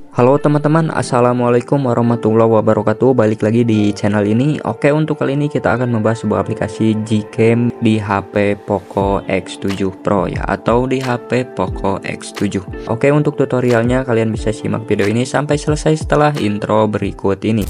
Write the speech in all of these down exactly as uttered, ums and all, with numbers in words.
Halo teman-teman, assalamualaikum warahmatullahi wabarakatuh. Balik lagi di channel ini. Oke, untuk kali ini kita akan membahas sebuah aplikasi Gcam di H P Poco X tujuh Pro ya, atau di H P Poco X tujuh. Oke, untuk tutorialnya kalian bisa simak video ini sampai selesai setelah intro berikut ini.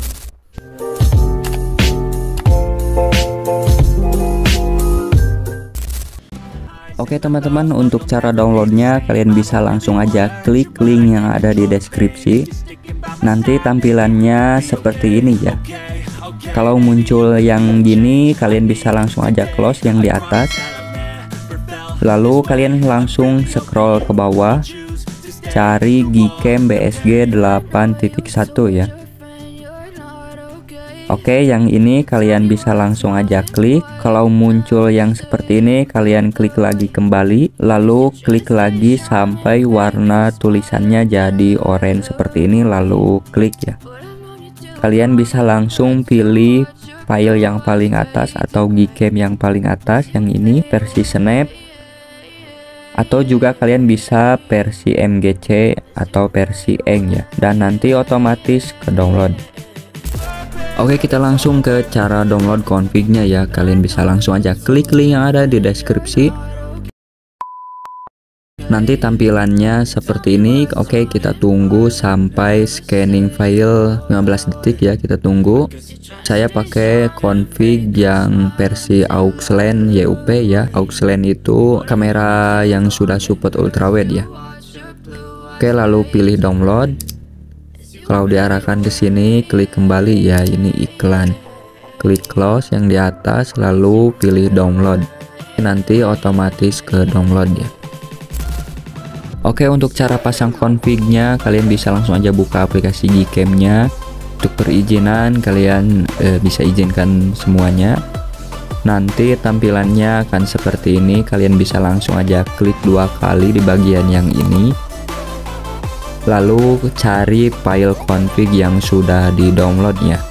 Oke teman-teman, untuk cara downloadnya kalian bisa langsung aja klik link yang ada di deskripsi. Nanti tampilannya seperti ini ya. Kalau muncul yang gini, kalian bisa langsung aja close yang di atas. Lalu kalian langsung scroll ke bawah, cari Gcam B S G delapan titik satu ya. Oke, yang ini kalian bisa langsung aja klik. Kalau muncul yang seperti ini, kalian klik lagi kembali, lalu klik lagi sampai warna tulisannya jadi oranye seperti ini, lalu klik ya. Kalian bisa langsung pilih file yang paling atas atau Gcam yang paling atas, yang ini versi snap, atau juga kalian bisa versi M G C atau versi eng ya, dan nanti otomatis ke download. Oke, kita langsung ke cara download config-nya ya. Kalian bisa langsung aja klik link yang ada di deskripsi. Nanti tampilannya seperti ini. Oke, kita tunggu sampai scanning file lima belas detik ya, kita tunggu. Saya pakai config yang versi AUXLAN Y U P ya. AUXLAN itu kamera yang sudah support ultrawide ya. Oke, lalu pilih download. Kalau diarahkan ke sini, klik kembali ya, ini iklan. Klik close yang di atas, lalu pilih download. Nanti otomatis ke download ya. Oke, untuk cara pasang config-nya, kalian bisa langsung aja buka aplikasi Gcam-nya. Untuk perizinan, kalian e, bisa izinkan semuanya. Nanti tampilannya akan seperti ini. Kalian bisa langsung aja klik dua kali di bagian yang ini. Lalu cari file config yang sudah di downloadnya.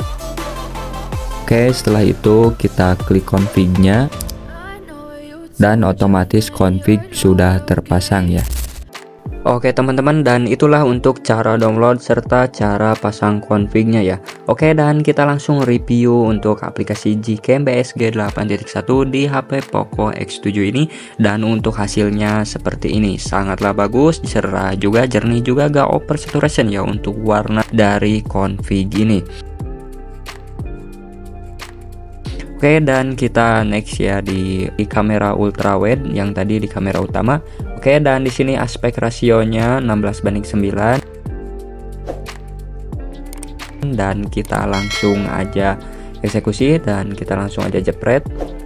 Oke, setelah itu kita klik config-nya dan otomatis config sudah terpasang ya. Oke teman-teman, dan itulah untuk cara download serta cara pasang config-nya ya. Oke, dan kita langsung review untuk aplikasi Gcam B S G delapan titik satu di H P Poco X tujuh ini. Dan untuk hasilnya seperti ini, sangatlah bagus, cerah juga, jernih juga, gak over saturation ya untuk warna dari config ini. Oke, dan kita next ya di, di kamera ultrawide yang tadi di kamera utama. Oke, dan di sini aspek rasionya enam belas banding sembilan. Dan kita langsung aja eksekusi dan kita langsung aja jepret.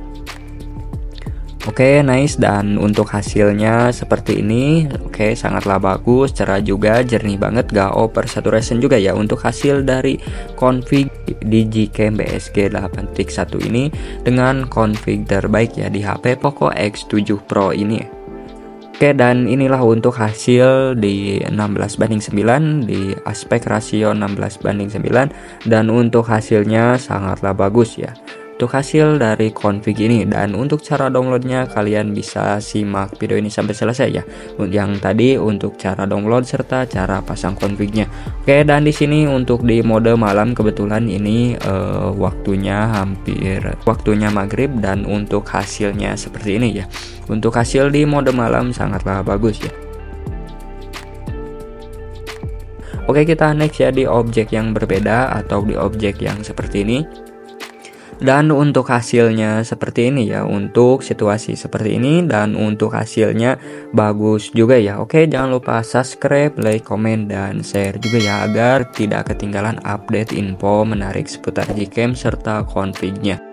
Oke, nice, dan untuk hasilnya seperti ini. Oke, sangatlah bagus, cerah juga, jernih banget, gak over saturation juga ya untuk hasil dari config di Gcam B S G delapan titik satu ini dengan config terbaik ya di H P Poco X tujuh Pro ini. Oke, dan inilah untuk hasil di enam belas banding sembilan, di aspek rasio enam belas banding sembilan, dan untuk hasilnya sangatlah bagus ya untuk hasil dari config ini. Dan untuk cara downloadnya kalian bisa simak video ini sampai selesai ya, yang tadi untuk cara download serta cara pasang config-nya. Oke, dan di sini untuk di mode malam kebetulan ini uh, waktunya hampir waktunya maghrib, dan untuk hasilnya seperti ini ya. Untuk hasil di mode malam sangatlah bagus ya. Oke, kita next ya di objek yang berbeda atau di objek yang seperti ini. Dan untuk hasilnya seperti ini ya, untuk situasi seperti ini, dan untuk hasilnya bagus juga ya. Oke, jangan lupa subscribe, like, komen, dan share juga ya, agar tidak ketinggalan update info menarik seputar Gcam serta config-nya.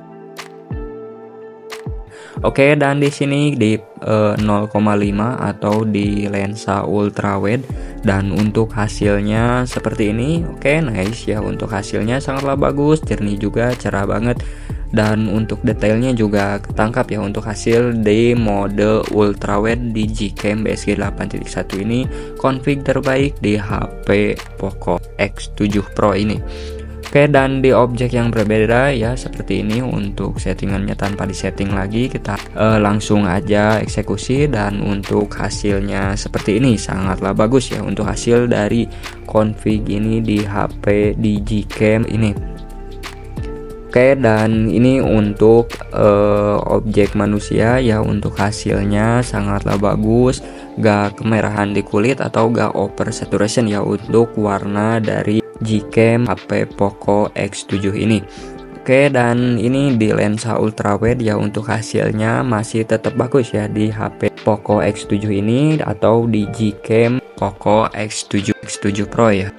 Oke, dan di sini di uh, nol koma lima atau di lensa ultrawide, dan untuk hasilnya seperti ini. Oke, nice ya, untuk hasilnya sangatlah bagus, jernih juga, cerah banget, dan untuk detailnya juga ketangkap ya untuk hasil di mode ultrawide di Gcam B S G delapan titik satu ini, config terbaik di H P Poco X tujuh Pro ini. Oke, dan di objek yang berbeda ya seperti ini untuk settingannya tanpa disetting lagi, kita eh, langsung aja eksekusi. Dan untuk hasilnya seperti ini sangatlah bagus ya untuk hasil dari config ini di H P di Gcam ini. Oke, dan ini untuk eh, objek manusia ya, untuk hasilnya sangatlah bagus, gak kemerahan di kulit atau gak over saturation ya untuk warna dari Gcam H P Poco X tujuh ini. Oke, dan ini di lensa ultrawide ya, untuk hasilnya masih tetap bagus ya di H P Poco X tujuh ini atau di Gcam Poco X tujuh X tujuh Pro ya.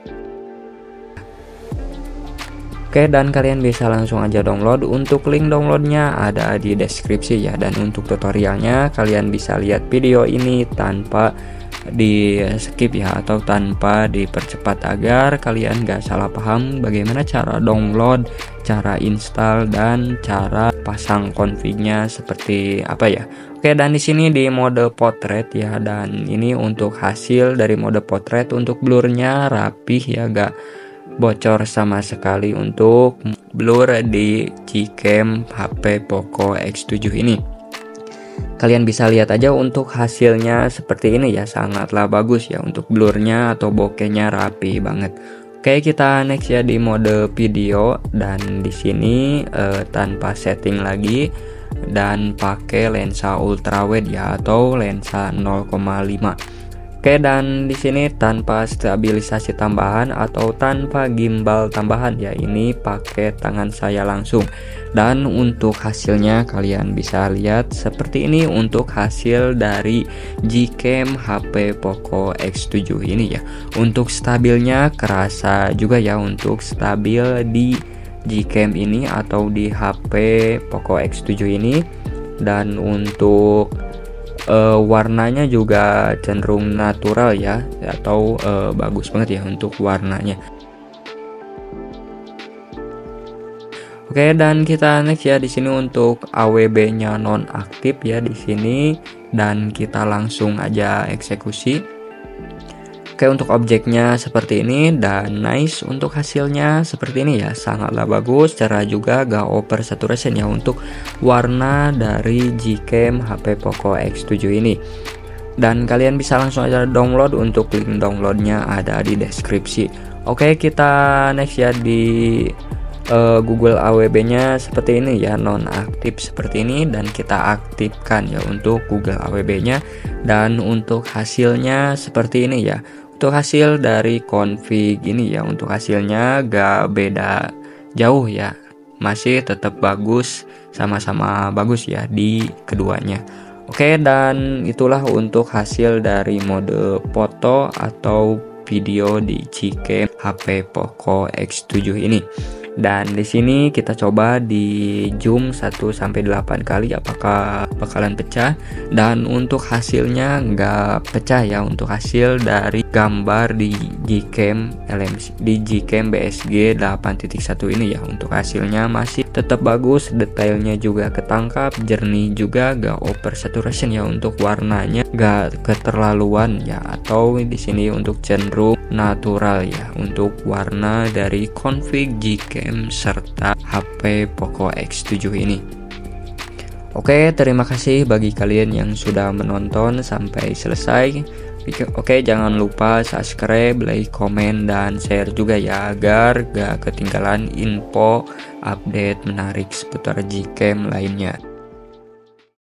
Oke, dan kalian bisa langsung aja download. Untuk link downloadnya ada di deskripsi ya, dan untuk tutorialnya kalian bisa lihat video ini tanpa di skip ya, atau tanpa dipercepat agar kalian gak salah paham bagaimana cara download, cara install, dan cara pasang config-nya seperti apa ya. Oke, dan di sini di mode portrait ya, dan ini untuk hasil dari mode portrait, untuk blurnya rapih ya, gak bocor sama sekali untuk blur di Gcam H P Poco X tujuh ini. Kalian bisa lihat aja untuk hasilnya seperti ini ya, sangatlah bagus ya untuk blurnya atau bokehnya rapi banget. Oke, kita next ya di mode video, dan di sini eh, tanpa setting lagi dan pakai lensa ultrawide ya atau lensa nol koma lima. Oke, dan di sini tanpa stabilisasi tambahan atau tanpa gimbal tambahan ya, ini pakai tangan saya langsung. Dan untuk hasilnya kalian bisa lihat seperti ini untuk hasil dari Gcam H P Poco X tujuh ini ya. Untuk stabilnya kerasa juga ya, untuk stabil di Gcam ini atau di H P Poco X tujuh ini. Dan untuk Uh, warnanya juga cenderung natural ya, atau uh, bagus banget ya untuk warnanya. Oke, dan kita next ya di sini untuk A W B-nya nonaktif ya di sini, dan kita langsung aja eksekusi. Oke, untuk objeknya seperti ini, dan nice untuk hasilnya seperti ini ya, sangatlah bagus, cara juga gak over saturation ya untuk warna dari Gcam H P Poco X tujuh ini. Dan kalian bisa langsung aja download, untuk link downloadnya ada di deskripsi. Oke, kita next ya di uh, Google A W B-nya seperti ini ya, nonaktif seperti ini, dan kita aktifkan ya untuk Google A W B-nya. Dan untuk hasilnya seperti ini ya. Untuk hasil dari config ini ya, untuk hasilnya gak beda jauh ya, masih tetap bagus, sama-sama bagus ya di keduanya. Oke, dan itulah untuk hasil dari mode foto atau video di Gcam H P Poco X tujuh ini. Dan di sini kita coba di zoom satu sampai delapan kali apakah bakalan pecah. Dan untuk hasilnya nggak pecah ya, untuk hasil dari gambar di Gcam L M C di Gcam B S G delapan titik satu ini ya, untuk hasilnya masih tetap bagus, detailnya juga ketangkap, jernih juga, gak over saturation ya, untuk warnanya gak keterlaluan ya, atau di sini untuk cenderung natural ya untuk warna dari config Gcam serta H P Poco X tujuh ini. Oke, terima kasih bagi kalian yang sudah menonton sampai selesai. Oke, jangan lupa subscribe, like, komen, dan share juga ya, agar gak ketinggalan info update menarik seputar Gcam lainnya.